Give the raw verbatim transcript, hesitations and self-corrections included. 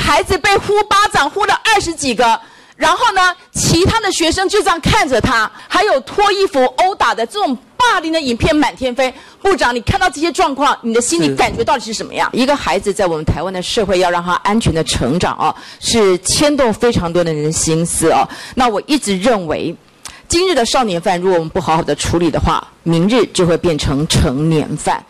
孩子被呼巴掌呼了二十几个。然后呢，其他的学生就这样看着他，还有脱衣服、殴打的这种霸凌的影片满天飞。部长，你看到这些状况，你的心理感觉到底是什么样？一个孩子在我们台湾的社会要让他安全的成长哦，是牵动非常多的人的心思哦。那我一直认为，今日的少年犯，如果我们不好好的处理的话，明日就会变成成年犯。